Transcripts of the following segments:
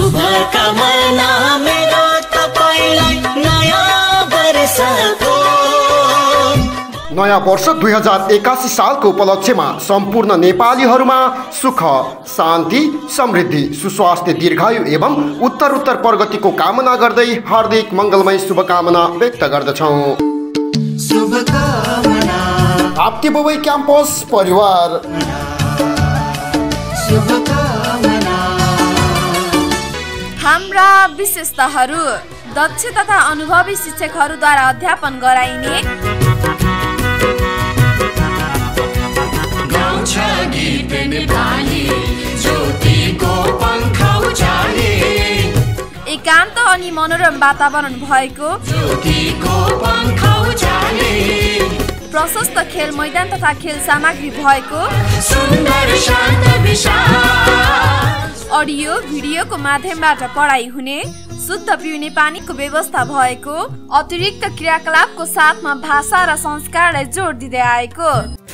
शुभकामना मेरो तपाईलाई नयाँ वर्षको। नयाँ वर्ष 2081 सालको उपलक्ष्यमा सम्पूर्ण नेपालीहरूमा सुख, शान्ति, समृद्धि, सुस्वास्थ्य, दीर्घायु एवं उत्तरोत्तर प्रगतिको कामना गर्दै हार्दिक मङ्गलमय शुभकामना व्यक्त गर्दछौँ। शुभकामना राप्ती बबई क्याम्पस परिवार। शुभकामना हाम्रा विशेषताहरू दक्ष तथा अनुभवी शिक्षकहरूद्वारा अध्यापन गराइने गीत नेपाली ज्योतिको पङ्ख उचाले, एकान्त अनि मनोरम वातावरण भएको ज्योतिको पङ्ख उचाले, प्रशस्त खेल मैदान तथा खेल सामग्री भएको सुन्दर शान्त विशाल, अडियो भिडियोको माध्यमबाट पढाइ हुने शुद्ध पिउने पानीको व्यवस्था भएको, अतिरिक्त क्रियाकलापको साथमा भाषा र संस्कारलाई जोड दिँदै आएको।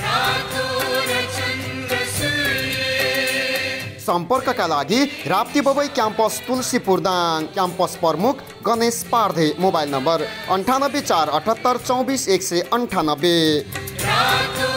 सम्पर्कका लागि राप्ती बबई क्याम्पस तुलसीपुर दाङ, क्याम्पस प्रमुख गणेश पार्धे, मोबाइल नम्बर 98 4 78 24 198।